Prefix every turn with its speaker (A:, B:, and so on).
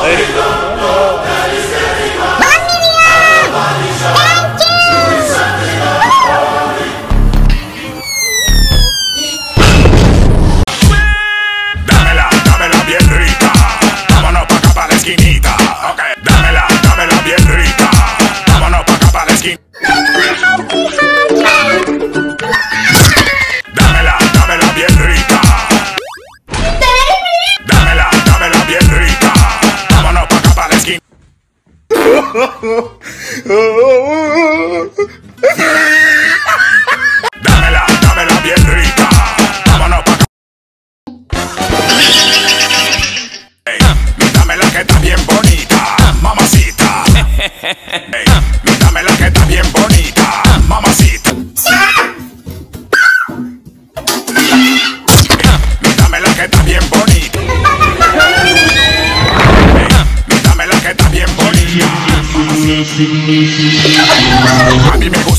A: Dámela bien rica. Vámonos pa' acá pa' la esquinita. Okay. Dámela bien rica. Vámonos pa' acá pa' la esquinita. Dámela bien rica. Dámela bien rica. Vámonos pa' acá pa' la esquina. Dámela bien rica. Vámonos pa' acá. Hey, dámela que está bien bonita, mamacita. Hey, dámela que está bien bonita, mamacita. Dámela que está bien bonita. Dámela que está bien bonita. A mí me gusta.